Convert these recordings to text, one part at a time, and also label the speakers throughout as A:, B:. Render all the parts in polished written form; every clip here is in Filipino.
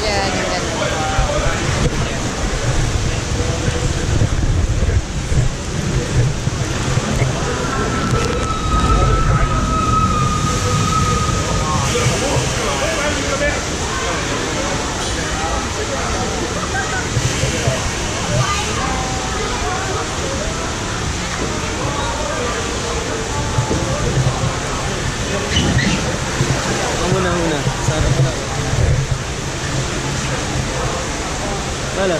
A: dyan, yung ganun.
B: Muna. Sana pala. Wala.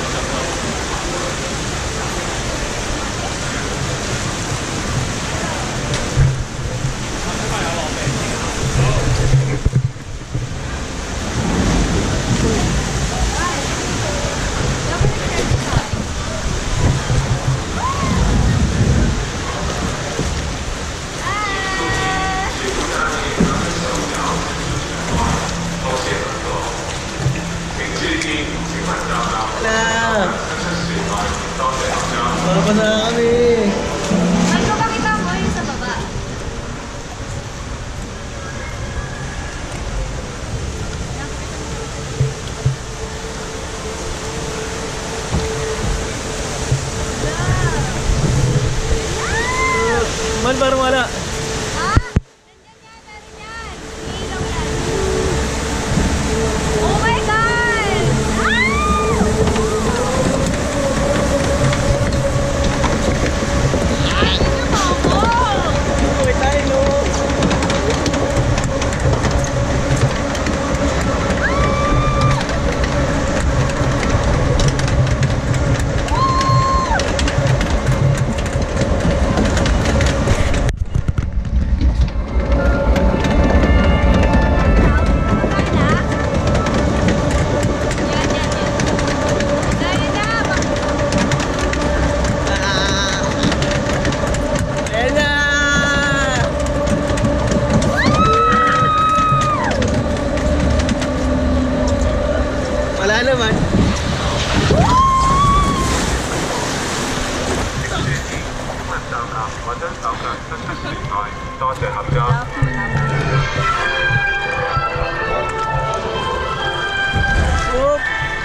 B: Para pa na kami.
A: Ay, pakita mo yung sa baba.
B: Man, parang wala.
A: Ha? Nandyan yan, ilaw yan. Oh my God!
B: Uy, tayo, no? Wala naman. Oop.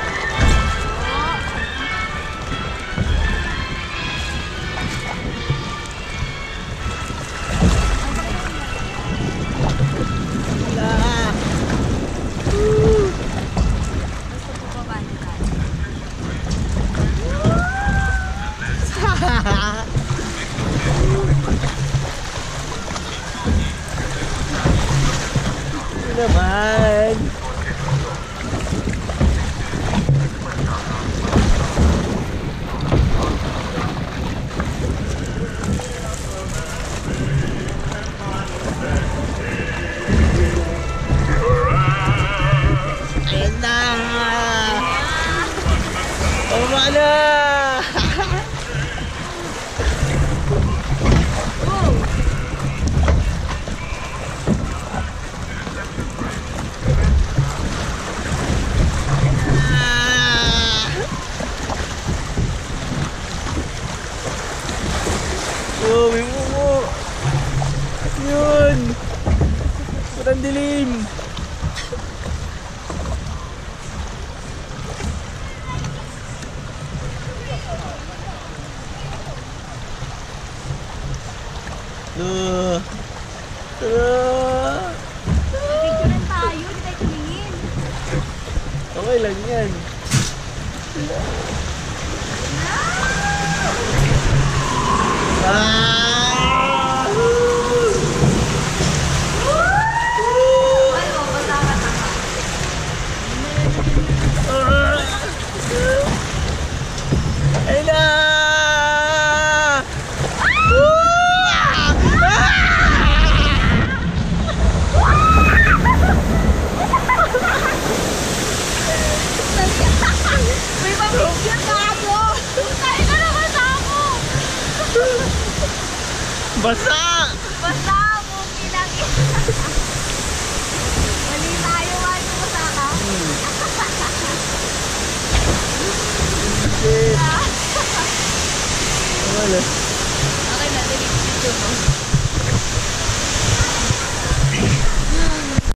B: Naman. Ayan na. Tama na. Oh, may mumo. Yun. Parang dilim.
A: Picturean tayo, hindi tayo tumingin.
B: Okay lang yan.
A: Ay, oh, basta ka na.
B: Ay na!
A: May pamilya ka ako! Tayo na naman ako!
B: Basa!
A: Basta mo, kinangin. Mali tayo, ano basta ka?
B: Wala.
A: Okay na, delete picture mo.